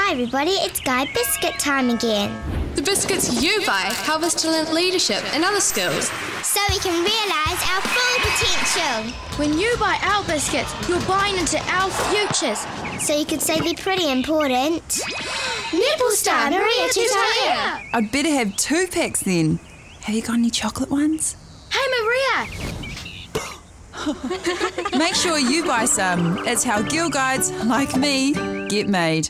Hi everybody, it's Guide Biscuit time again. The biscuits you buy help us to learn leadership and other skills. So we can realise our full potential. When you buy our biscuits, you're buying into our futures. So you could say they're pretty important. Nipple star Maria Tutaya. I'd better have 2 packs then. Have you got any chocolate ones? Hey Maria. Make sure you buy some. It's how Girl Guides like me get made.